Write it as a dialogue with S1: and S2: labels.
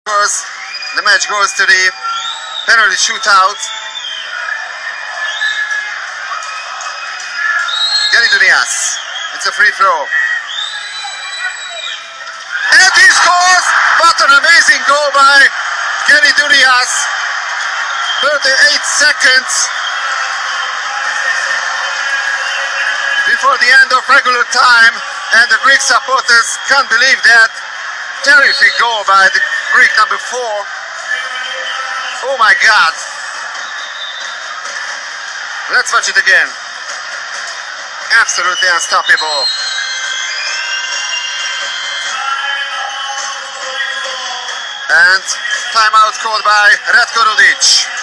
S1: The match goes to the penalty shootout. Gennidounias, it's a free throw. And he scores! What an amazing goal by Gennidounias. 38 seconds before the end of regular time, and the Greek supporters can't believe that. Terrific goal by the Greek number 4. Oh my God. Let's watch it again. Absolutely unstoppable. And timeout called by Ratko Rudic.